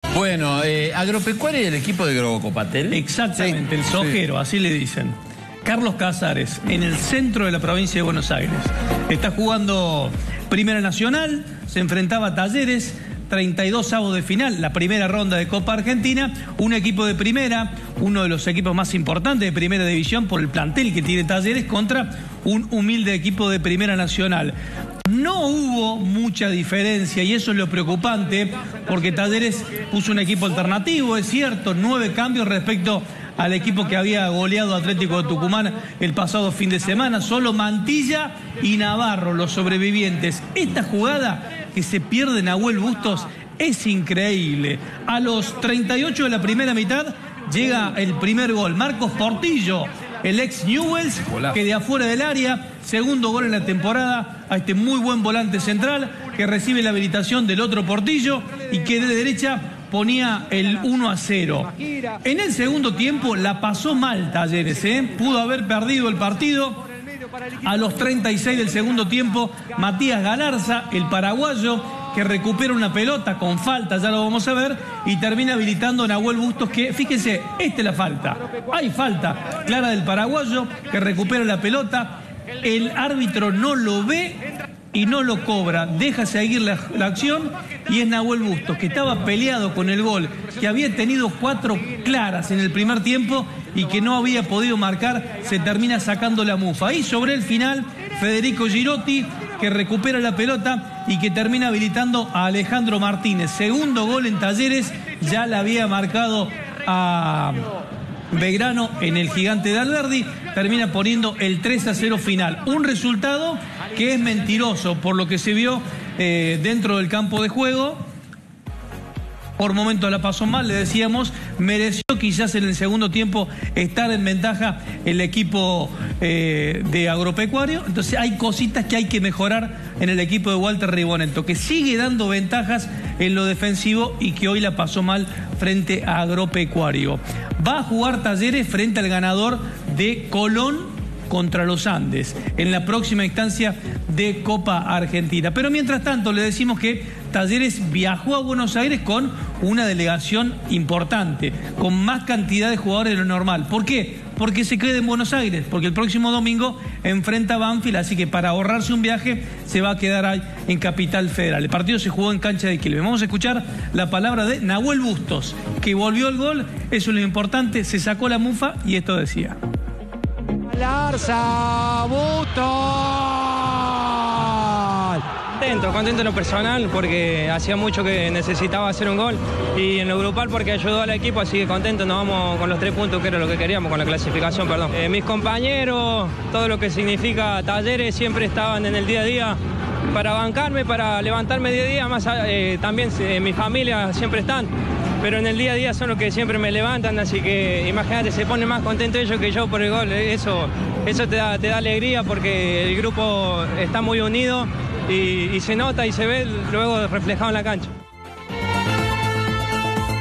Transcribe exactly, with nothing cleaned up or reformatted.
Bueno, eh, Agropecuaria y el equipo de Grobocopatel. Exactamente, sí, el Sojero, sí. Así le dicen. Carlos Casares, en el centro de la provincia de Buenos Aires. Está jugando Primera Nacional, se enfrentaba a Talleres, treinta y dos avos de final, la primera ronda de Copa Argentina, un equipo de primera, uno de los equipos más importantes de Primera División por el plantel que tiene Talleres, contra un humilde equipo de Primera Nacional. No hubo mucha diferencia y eso es lo preocupante, porque Talleres puso un equipo alternativo, es cierto, nueve cambios respecto al equipo que había goleado Atlético de Tucumán el pasado fin de semana. Solo Mantilla y Navarro, los sobrevivientes. Esta jugada que se pierde Nahuel Bustos es increíble. A los treinta y ocho de la primera mitad llega el primer gol. Marcos Portillo, el ex Newell's, que de afuera del área, segundo gol en la temporada a este muy buen volante central que recibe la habilitación del otro Portillo y que de derecha ponía el uno a cero. En el segundo tiempo la pasó mal Talleres, ¿eh? Pudo haber perdido el partido. A los treinta y seis del segundo tiempo, Matías Galarza, el paraguayo, que recupera una pelota con falta, ya lo vamos a ver, y termina habilitando a Nahuel Bustos, que, fíjense, esta es la falta. Hay falta clara del paraguayo, que recupera la pelota, el árbitro no lo ve y no lo cobra, deja seguir la, la acción, y es Nahuel Bustos, que estaba peleado con el gol, que había tenido cuatro claras en el primer tiempo y que no había podido marcar, se termina sacando la mufa. Y sobre el final, Federico Girotti, que recupera la pelota y que termina habilitando a Alejandro Martínez. Segundo gol en Talleres, ya la había marcado a Belgrano en el Gigante de Alberdi, termina poniendo el tres a cero final. Un resultado que es mentiroso por lo que se vio eh, dentro del campo de juego. Por momentos la pasó mal, le decíamos, mereció quizás en el segundo tiempo estar en ventaja el equipo eh, de Agropecuario. Entonces hay cositas que hay que mejorar en el equipo de Walter Ribonento, que sigue dando ventajas en lo defensivo y que hoy la pasó mal frente a Agropecuario. Va a jugar Talleres frente al ganador de Colón contra los Andes en la próxima instancia de Copa Argentina. Pero mientras tanto le decimos que Talleres viajó a Buenos Aires con una delegación importante, con más cantidad de jugadores de lo normal. ¿Por qué? Porque se queda en Buenos Aires, porque el próximo domingo enfrenta a Banfield, así que para ahorrarse un viaje se va a quedar ahí en Capital Federal. El partido se jugó en cancha de Quilmes. Vamos a escuchar la palabra de Nahuel Bustos, que volvió el gol, eso es lo importante, se sacó la mufa y esto decía. Larza, Bustos. Contento, contento en lo personal porque hacía mucho que necesitaba hacer un gol y en lo grupal porque ayudó al equipo, así que contento, nos vamos con los tres puntos que era lo que queríamos, con la clasificación, perdón. Eh, mis compañeros, todo lo que significa Talleres, siempre estaban en el día a día para bancarme, para levantarme día a día, más eh, también eh, mi familia siempre están, pero en el día a día son los que siempre me levantan, así que imagínate, se ponen más contentos ellos que yo por el gol, eso, eso te da, te da alegría porque el grupo está muy unido y, y se nota y se ve luego reflejado en la cancha.